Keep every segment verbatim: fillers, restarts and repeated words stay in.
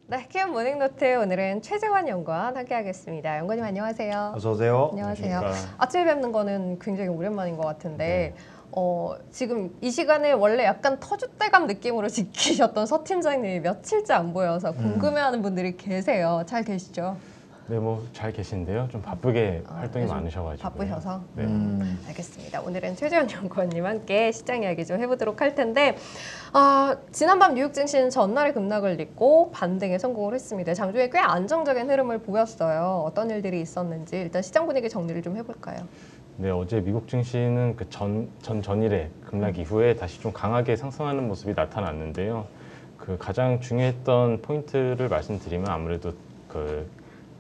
네, 키움 모닝노트 오늘은 최재환 연구원 함께하겠습니다. 연구원님 안녕하세요. 어서 오세요. 안녕하세요. 안녕하십니까. 아침에 뵙는 거는 굉장히 오랜만인 것 같은데 네. 어, 지금 이 시간에 원래 약간 터줏대감 느낌으로 지키셨던 서 팀장님이 며칠째 안 보여서 궁금해하는 분들이 계세요. 잘 계시죠? 네, 뭐 잘 계신데요. 좀 바쁘게 아, 활동이 요즘 많으셔가지고. 바쁘셔서? 네. 음, 알겠습니다. 오늘은 최재원 연구원님 함께 시장 이야기 좀 해보도록 할 텐데 아, 지난밤 뉴욕 증시는 전날에 급락을 잇고 반등에 성공을 했습니다. 장중에 꽤 안정적인 흐름을 보였어요. 어떤 일들이 있었는지 일단 시장 분위기 정리를 좀 해볼까요? 네, 어제 미국 증시는 그 전, 전 전일에 급락 이후에 다시 좀 강하게 상승하는 모습이 나타났는데요. 그 가장 중요했던 포인트를 말씀드리면 아무래도 그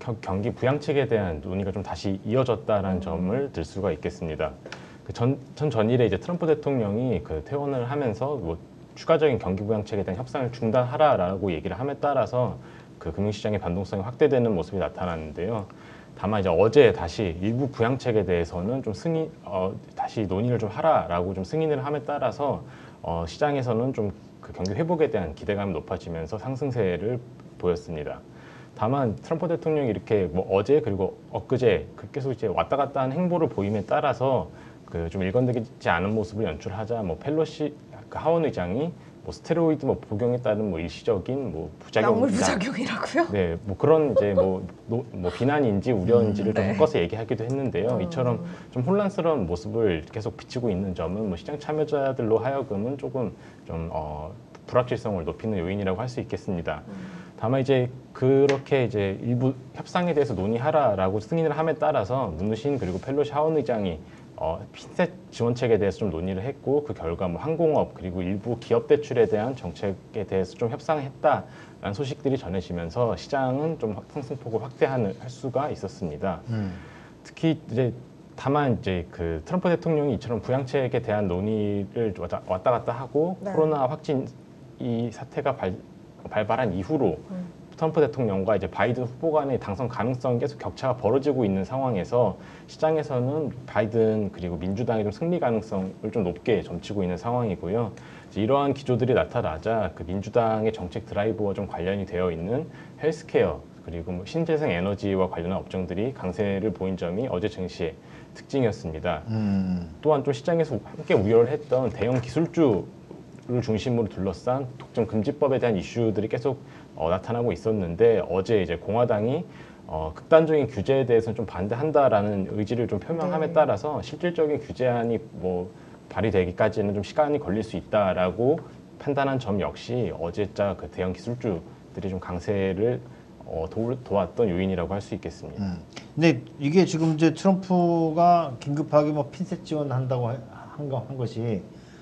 경기 부양책에 대한 논의가 좀 다시 이어졌다라는 점을 들 수가 있겠습니다. 그 전, 전 전일에 이제 트럼프 대통령이 그 퇴원을 하면서 뭐 추가적인 경기 부양책에 대한 협상을 중단하라라고 얘기를 함에 따라서 그 금융시장의 변동성이 확대되는 모습이 나타났는데요. 다만 이제 어제 다시 일부 부양책에 대해서는 좀 승인, 어, 다시 논의를 좀 하라라고 좀 승인을 함에 따라서 어, 시장에서는 좀 그 경기 회복에 대한 기대감이 높아지면서 상승세를 보였습니다. 다만 트럼프 대통령이 이렇게 뭐 어제 그리고 엊그제 그 계속 이제 왔다 갔다 하는 행보를 보임에 따라서 그 좀 일관되지 않은 모습을 연출하자 뭐 펠로시 그 하원 의장이 뭐 스테로이드 뭐 복용에 따른 뭐 일시적인 뭐 부작용 약물 부작용이라고요? 네, 뭐 그런 이제 뭐, 노, 뭐 비난인지 우려인지를 음, 좀 네. 섞어서 얘기하기도 했는데요. 음. 이처럼 좀 혼란스러운 모습을 계속 비치고 있는 점은 뭐 시장 참여자들로 하여금은 조금 좀 어, 불확실성을 높이는 요인이라고 할 수 있겠습니다. 음. 다만 이제 그렇게 이제 일부 협상에 대해서 논의하라라고 승인을 함에 따라서 문우신 그리고 펠로시 하원 의장이 어, 핀셋 지원책에 대해서 좀 논의를 했고 그 결과 뭐 항공업 그리고 일부 기업 대출에 대한 정책에 대해서 좀 협상했다라는 소식들이 전해지면서 시장은 좀 상승폭을 확대하는 할 수가 있었습니다. 음. 특히 이제 다만 이제 그 트럼프 대통령이 이처럼 부양책에 대한 논의를 왔다, 왔다 갔다 하고 네. 코로나 확진 이 사태가 발, 발발한 이후로 음. 트럼프 대통령과 이제 바이든 후보 간의 당선 가능성이 계속 격차가 벌어지고 있는 상황에서 시장에서는 바이든 그리고 민주당의 좀 승리 가능성을 좀 높게 점치고 있는 상황이고요. 이러한 기조들이 나타나자 그 민주당의 정책 드라이브와 좀 관련이 되어 있는 헬스케어 그리고 뭐 신재생 에너지와 관련한 업종들이 강세를 보인 점이 어제 증시의 특징이었습니다. 음. 또한 좀 시장에서 함께 우려를 했던 대형 기술주 를 중심으로 둘러싼 독점 금지법에 대한 이슈들이 계속 어, 나타나고 있었는데 어제 이제 공화당이 어, 극단적인 규제에 대해서는 좀 반대한다라는 의지를 좀 표명함에 네. 따라서 실질적인 규제안이 뭐 발의되기까지는 좀 시간이 걸릴 수 있다라고 판단한 점 역시 어제자 그 대형 기술주들이 좀 강세를 어, 도, 도왔던 요인이라고 할 수 있겠습니다. 음. 근데 이게 지금 이제 트럼프가 긴급하게 뭐 핀셋 지원한다고 한, 거, 한 것이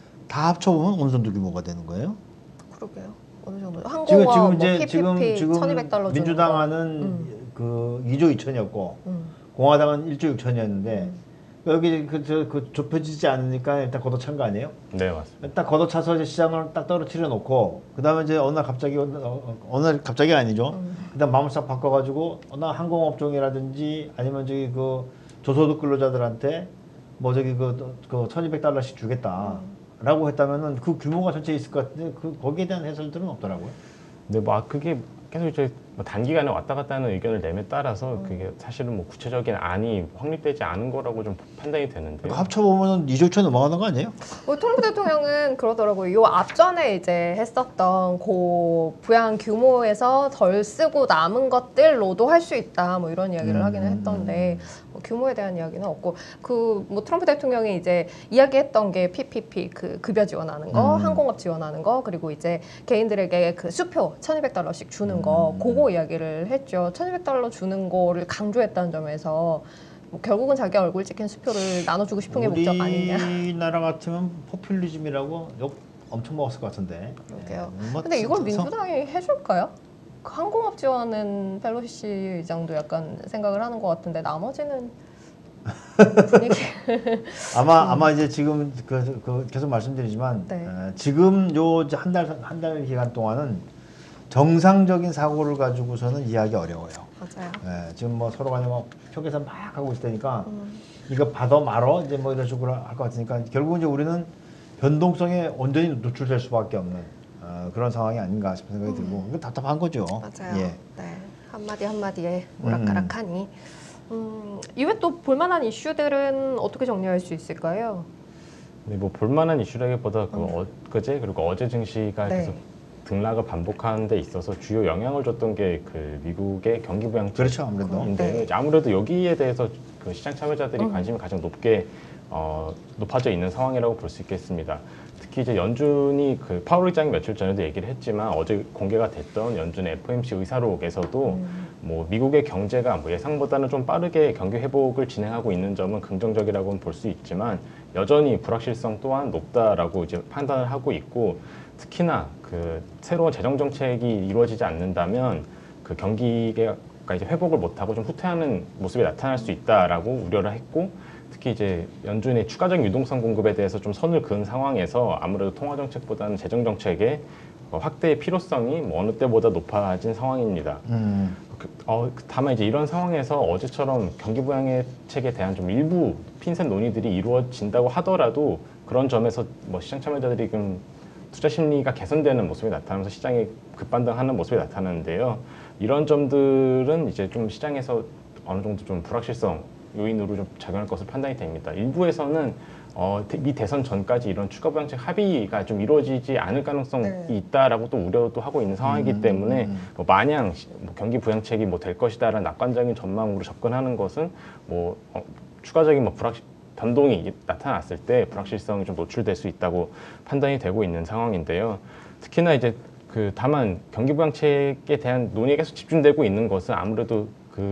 다 합쳐보면 어느 정도 규모가 되는 거예요? 그러게요. 어느 정도? 지금 항공업, 지금 뭐 이제 피피피, 지금 지금 천이백 달러 민주당 하는 음. 그 이조 이천이었고 음. 공화당은 일조 육천이었는데 음. 여기 그, 저, 그 좁혀지지 않으니까 일단 걷어찬 거 아니에요? 네, 맞습니다. 딱 걷어차서 이제 시장을 딱 떨어뜨려 놓고 그 다음에 이제 어느 날 갑자기 어, 어느 날 갑자기 아니죠. 음. 그다음 마음을 싹 바꿔가지고 어느 항공업종이라든지 아니면 저기 그 저소득 근로자들한테 뭐 저기 그, 그 천이백 달러씩 주겠다. 음. 라고 했다면은 그 규모가 전체에 있을 것 같은데 그 거기에 대한 해설들은 없더라고요. 네, 뭐 그게 계속 이제 뭐 단기간에 왔다 갔다 하는 의견을 내에 따라서 그게 사실은 뭐 구체적인 안이 확립되지 않은 거라고 좀 판단이 되는데. 그러니까 합쳐보면 이조 천 넘어가는 거 아니에요? 뭐 트럼프 대통령은 그러더라고요. 요 앞전에 이제 했었던 고 부양 규모에서 덜 쓰고 남은 것들로도 할 수 있다. 뭐 이런 이야기를 음. 하기는 했던데 뭐 규모에 대한 이야기는 없고 그 뭐 트럼프 대통령이 이제 이야기했던 게 피피피 그 급여 지원하는 거, 음. 항공업 지원하는 거, 그리고 이제 개인들에게 그 수표 천이백 달러씩 주는 거, 음. 그거 이야기를 했죠. 천이백 달러 주는 거를 강조했다는 점에서. 뭐 결국은 자기 얼굴 찍힌 수표를 나눠주고 싶은 게 목적 아니냐. 우리나라 같으면 포퓰리즘이라고 욕 엄청 먹었을 것 같은데. 그러게요. 네, 뭐 근데 이걸 서- 민주당이 해줄까요? 그 항공업 지원은 펠로시 의장도 약간 생각을 하는 것 같은데 나머지는 분위기. 아마 아마 이제 지금 그, 그 계속 말씀드리지만 네. 어, 지금 요 한 달 한 달 기간 동안은 정상적인 사고를 가지고서는 이해하기 어려워요. 맞아요. 예, 지금 뭐 서로 간에 막 표계산 막 하고 있을 테니까 음. 이거 받아 말어 이제 뭐 이런 식으로 할 것 같으니까 결국 이제 우리는 변동성에 온전히 노출될 수밖에 없는 어, 어, 그런 상황이 아닌가 싶은 생각이 들고 이거 답답한 거죠. 맞아요. 예. 네. 한마디 한마디에 오락가락하니. 음, 이외 또 볼만한 이슈들은 어떻게 정리할 수 있을까요? 네, 뭐 볼만한 이슈라기보다 그 어, 그제 그리고 어제 증시가 네. 계속 등락을 반복하는 데 있어서 주요 영향을 줬던 게 그 미국의 경기 부양책 그렇죠, 아무래도. 인데 네. 이제 아무래도 여기에 대해서 그 시장 참여자들이 음. 관심이 가장 높게 어, 높아져 있는 상황이라고 볼 수 있겠습니다. 특히 이제 연준이 그 파월 의장이 며칠 전에도 얘기를 했지만 어제 공개가 됐던 연준의 에프오엠씨 의사록에서도 음. 뭐 미국의 경제가 뭐 예상보다는 좀 빠르게 경기 회복을 진행하고 있는 점은 긍정적이라고는 볼 수 있지만 여전히 불확실성 또한 높다라고 이제 판단을 하고 있고 특히나 그 새로운 재정 정책이 이루어지지 않는다면 그 경기가 이제 회복을 못하고 좀 후퇴하는 모습이 나타날 수 있다라고 우려를 했고 특히 이제 연준의 추가적인 유동성 공급에 대해서 좀 선을 그은 상황에서 아무래도 통화 정책보다는 재정 정책의 확대의 필요성이 뭐 어느 때보다 높아진 상황입니다. 음. 그, 어, 다만 이제 이런 상황에서 어제처럼 경기 부양의 책에 대한 좀 일부 핀셋 논의들이 이루어진다고 하더라도 그런 점에서 뭐 시장 참여자들이 좀 투자 심리가 개선되는 모습이 나타나면서 시장이 급반등하는 모습이 나타나는데요. 이런 점들은 이제 좀 시장에서 어느 정도 좀 불확실성 요인으로 좀 작용할 것으로 판단이 됩니다. 일부에서는 어, 미 대선 전까지 이런 추가 부양책 합의가 좀 이루어지지 않을 가능성이 네. 있다라고 또 우려도 하고 있는 상황이기 음, 때문에 음. 뭐 마냥 시- 뭐 경기 부양책이 뭐 될 것이다라는 낙관적인 전망으로 접근하는 것은 뭐 어, 추가적인 뭐 불확 변동이 나타났을 때 불확실성이 좀 노출될 수 있다고 판단이 되고 있는 상황인데요. 특히나 이제 그 다만 경기 부양책에 대한 논의가 계속 집중되고 있는 것은 아무래도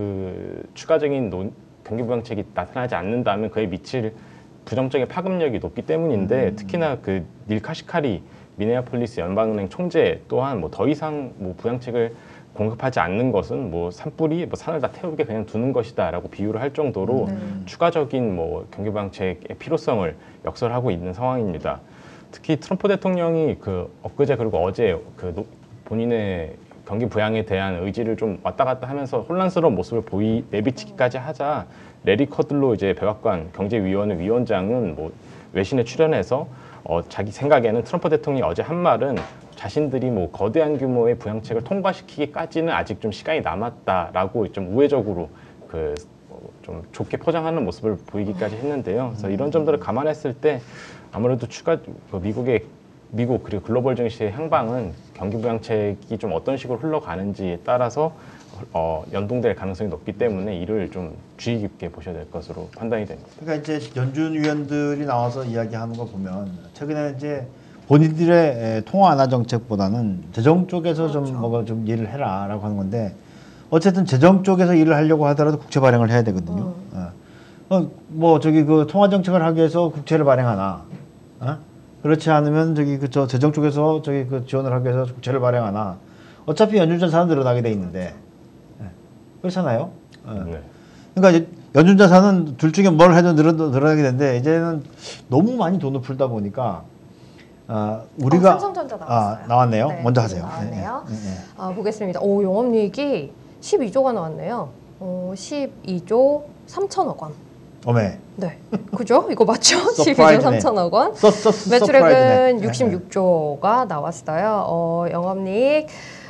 그 추가적인 논, 경기 부양책이 나타나지 않는다면 그에 미칠 부정적인 파급력이 높기 때문인데 음. 특히나 그 닐 카시카리 미네아폴리스 연방은행 총재 또한 뭐 더 이상 뭐 부양책을 공급하지 않는 것은 뭐 산불이 뭐 산을 다 태우게 그냥 두는 것이다라고 비유를 할 정도로 네. 추가적인 뭐 경기 부양책의 필요성을 역설하고 있는 상황입니다. 특히 트럼프 대통령이 그 엊그제 그리고 어제 그 노- 본인의 경기 부양에 대한 의지를 좀 왔다 갔다 하면서 혼란스러운 모습을 보이 내비치기까지 하자 레리 커들로 이제 백악관 경제위원회 위원장은 뭐 외신에 출연해서 어 자기 생각에는 트럼프 대통령이 어제 한 말은 자신들이 뭐 거대한 규모의 부양책을 통과시키기까지는 아직 좀 시간이 남았다라고 좀 우회적으로 그 좀 좋게 포장하는 모습을 보이기까지 했는데요. 그래서 이런 점들을 감안했을 때 아무래도 추가 그 미국의 미국 그리고 글로벌 증시의 향방은 경기 부양책이 좀 어떤 식으로 흘러가는지에 따라서 어, 연동될 가능성이 높기 때문에 이를 좀 주의 깊게 보셔야 될 것으로 판단이 됩니다. 그러니까 이제 연준 위원들이 나와서 이야기하는 거 보면 최근에 이제 본인들의 에, 통화 완화 정책보다는 재정 쪽에서 그렇죠. 좀 뭐가 좀 일을 해라라고 하는 건데 어쨌든 재정 쪽에서 일을 하려고 하더라도 국채 발행을 해야 되거든요. 어. 어, 뭐 저기 그 통화 정책을 하기 위해서 국채를 발행하나, 어? 그렇지 않으면 저기 그 저 재정 쪽에서 저기 그 지원을 하기 위해서 국채를 발행하나, 어차피 연준자산은 늘어나게 돼 있는데, 예. 그렇잖아요. 어. 네. 그러니까 이제 연준자산은 둘 중에 뭘 해도 늘어, 늘어나게 되는데 이제는 너무 많이 돈을 풀다 보니까 아, 우리가 어, 삼성전자 나왔어요. 아, 나왔네요. 네, 먼저 하세요. 나왔네요. 네, 네, 네. 아, 보겠습니다. 오, 영업이익이 십이조가 나왔네요. 어, 십이조 삼천억 원. 어메. 네, 그죠? 이거 맞죠? 십이조 서프라이즈네. 삼천억 원. 써, 써, 써, 매출액은 서프라이즈네. 네, 육십육조가 나왔어요. 어, 영업이익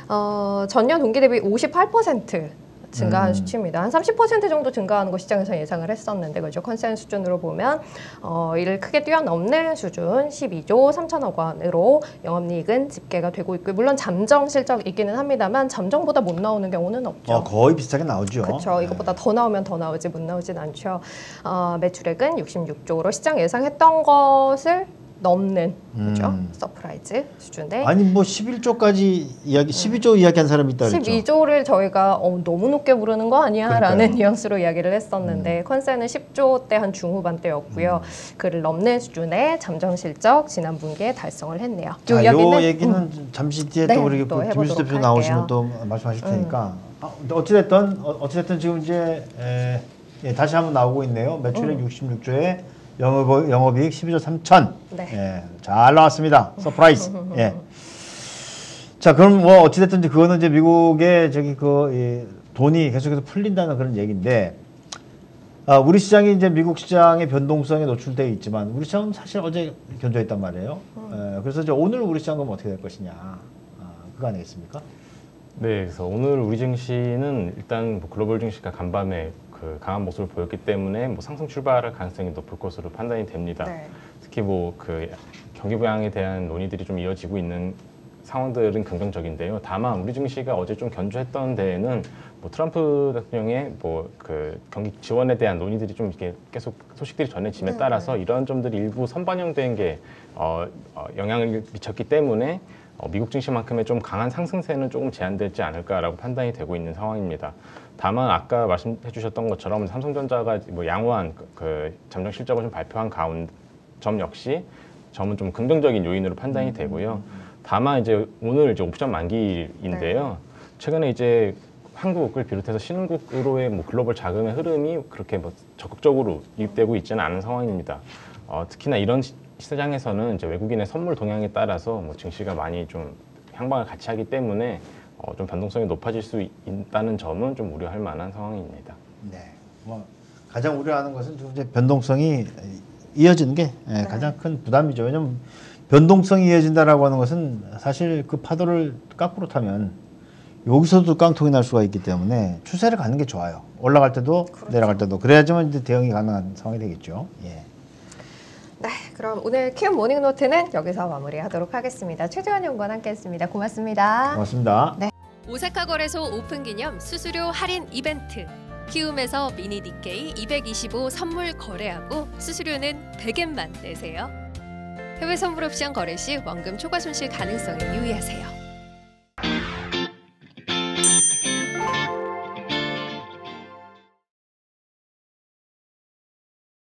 어, 전년 동기 대비 오십팔 퍼센트 증가한 음. 수치입니다. 한 삼십 퍼센트 정도 증가하는 거 시장에서 예상을 했었는데 그죠? 컨센 수준으로 보면 어, 이를 크게 뛰어넘는 수준 십이조 삼천억 원으로 영업이익은 집계가 되고 있고 물론 잠정 실적이기는 합니다만 잠정보다 못 나오는 경우는 없죠. 어, 거의 비슷하게 나오죠. 그렇죠. 이것보다 더 나오면 더 나오지 못 나오진 않죠. 어, 매출액은 육십육조로 시장 예상했던 것을 넘는 그죠? 음. 서프라이즈 수준인데 아니 뭐 십일조까지 이야기, 십이조 이야기한 사람이 있다 그랬죠. 십이조를 저희가 어, 너무 높게 부르는 거 아니야? 그러니까요. 라는 뉘앙스로 이야기를 했었는데 컨센은 십조대 한 중후반대였고요. 그를 넘는 수준의 잠정 실적 지난 분기에 달성을 했네요. 자, 요 이야기는, 얘기는 음, 잠시 뒤에 네, 또 우리 또 그 김윤수 해보도록 대표 할게요. 나오시면 또 말씀하실 테니까 아, 어찌됐든 어, 어찌됐든 지금 이제 에, 예, 다시 한번 나오고 있네요. 매출액 음. 육십육조에 영업, 영업이익 십이조 삼천. 네. 예, 잘 나왔습니다. 서프라이즈. 예. 자, 그럼 뭐 어찌됐든 이제 그거는 이제 미국의 저기 그 이, 돈이 계속해서 풀린다는 그런 얘기인데 아, 우리 시장이 이제 미국 시장의 변동성에 노출되어 있지만 우리 시장은 사실 어제 견조했단 말이에요. 에, 그래서 이제 오늘 우리 시장 그럼 어떻게 될 것이냐, 아, 그거 아니겠습니까? 네, 그래서 오늘 우리 증시는 일단 뭐 글로벌 증시가 간밤에 그 강한 모습을 보였기 때문에 뭐 상승 출발할 가능성이 높을 것으로 판단이 됩니다. 네. 특히 뭐 그 경기 부양에 대한 논의들이 좀 이어지고 있는 상황들은 긍정적인데요. 다만 우리 증시가 어제 좀 견조했던 데에는 뭐 트럼프 대통령의 뭐 그 경기 지원에 대한 논의들이 좀 이렇게 계속 소식들이 전해짐에 네, 따라서 이런 점들이 일부 선반영된 게 어, 어, 영향을 미쳤기 때문에 어, 미국 증시만큼의 좀 강한 상승세는 조금 제한되지 않을까라고 판단이 되고 있는 상황입니다. 다만 아까 말씀해 주셨던 것처럼 삼성전자가 뭐 양호한 그, 그 잠정 실적을 좀 발표한 가운 점 역시 점은 좀 긍정적인 요인으로 판단이 되고요. 다만 이제 오늘 이제 옵션 만기인데요. 최근에 이제 한국을 비롯해서 신흥국으로의 뭐 글로벌 자금의 흐름이 그렇게 뭐 적극적으로 유입되고 있지는 않은 상황입니다. 어, 특히나 이런 시, 시장에서는 이제 외국인의 선물 동향에 따라서 뭐 증시가 많이 좀 향방을 같이 하기 때문에 어, 좀 변동성이 높아질 수 있다는 점은 좀 우려할 만한 상황입니다. 네. 뭐 가장 우려하는 것은 좀 이제 변동성이 이어지는 게 예, 가장 큰 부담이죠. 왜냐하면 변동성이 이어진다라고 하는 것은 사실 그 파도를 거꾸로 타면 여기서도 깡통이 날 수가 있기 때문에 추세를 가는 게 좋아요. 올라갈 때도 그렇죠. 내려갈 때도 그래야지만 이제 대응이 가능한 상황이 되겠죠. 예. 네, 그럼 오늘 키움 모닝노트는 여기서 마무리하도록 하겠습니다. 최재원 연구원 함께했습니다. 고맙습니다. 고맙습니다. 오사카 거래소 오픈 기념 수수료 할인 이벤트. 키움에서 미니 니케이 이백이십오 선물 거래하고 수수료는 백 엔만 내세요. 해외 선물 옵션 거래 시 원금 초과 손실 가능성에 유의하세요.